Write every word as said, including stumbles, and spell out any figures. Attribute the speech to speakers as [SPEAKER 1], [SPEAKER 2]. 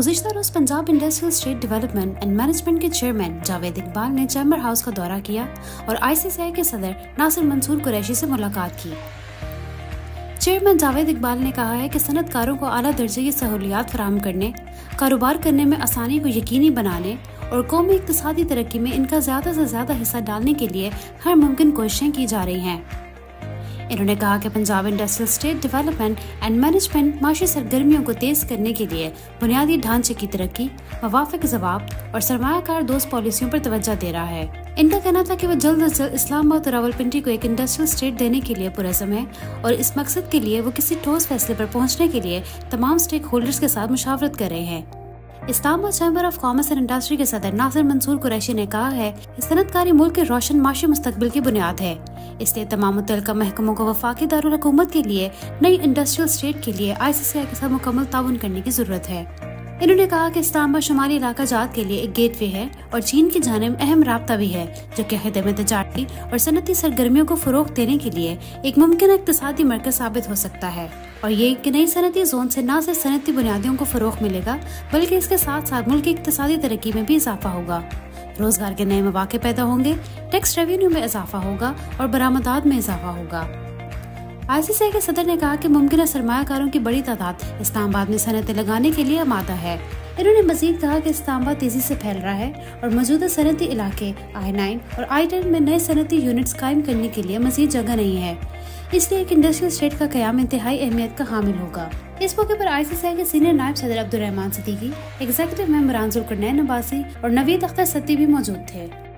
[SPEAKER 1] गुज़िश्ता रोज़ Punjab Industrial State Development and Management के chairman Javed Iqbal ने चैम्बर हाउस का दौरा किया और आई सी सी आई के सदर नासिर मंसूर कुरैशी से मुलाकात की। चेयरमैन जावेद इकबाल ने कहा है कि सनतकारों को आला दर्जे की सहूलियात फराहम करने, कारोबार करने में आसानी को यकीनी बनाने और कौमी इक़्तिसादी तरक्की में इनका ज़्यादा से ज़्यादा हिस्सा डालने के लिए हर मुमकिन कोशिशें की जा रही हैं। इन्होंने कहा कि Punjab Industrial State Development and Management माशी सरगर्मियों को तेज करने के लिए बुनियादी ढांचे की तरक्की, मवाफ़िक ज़वाब्त और सरमायाकार दोस्त पॉलिसियों पर तवज्जो दे रहा है। इनका कहना था कि वह जल्द अज जल्द इस्लामाबाद और रावलपिंडी को एक इंडस्ट्रियल स्टेट देने के लिए पुरज़्म है और इस मकसद के लिए वो किसी ठोस फैसले पर पहुँचने के लिए तमाम स्टेक होल्डर्स के साथ मुशावरत कर रहे हैं। Islamabad Chamber of Commerce and Industry के सदर नासिर मंसूर कुरैशी ने कहा है कि सनतकारी मुल्क के रोशन माशी मुस्तकबिल की बुनियाद है, इसलिए तमाम मुतल्लिका महकमों को वफाकी दारुल हुकूमत के लिए नई इंडस्ट्रियल स्टेट के लिए आई सी सी आई के साथ मुकम्मल ताउन करने की जरूरत है। इन्होंने कहा कि इस्लामाबाद शुमाली इलाका जात के लिए एक गेटवे है और चीन की जानिब अहम राब्ता भी है, जो कि खिते में तजारती और सनती सरगर्मियों को फरोग देने के लिए एक मुमकिन इक़्तिसादी मरकज साबित हो सकता है। और ये कि नई सनती जोन से न सिर्फ सनती बुनियादियों को फरोग मिलेगा, बल्कि इसके साथ साथ मुल्क की इक़्तिसादी तरक्की में भी इजाफा होगा, रोजगार के नए मौके पैदा होंगे, टैक्स रेवेन्यू में इजाफा होगा और बरामदात में इजाफा होगा। आई सी सी आई के सदर ने कहा कि मुमकिन सरमायाकारों की बड़ी तादाद इस्लामाबाद में सनतें लगाने के लिए आमादा है। इन्होंने मजीद कहा कि इस्लामाबाद तेजी से फैल रहा है और मौजूदा सनती इलाके आई नाइन और आई टेन में नए सनती यूनिट्स कायम करने के लिए मजीद जगह नहीं है, इसलिए एक इंडस्ट्रियल स्टेट का क़याम इंतहाई अहमियत का हामिल होगा। इस मौके पर आई सी सी आई के सीनियर नायब सदर अब्दुल रहमान सिद्दीकी, एग्जीक्यूटिव मेंबर जुल्करनैन अब्बासी और नवीद अख्तर सत्ती भी मौजूद थे।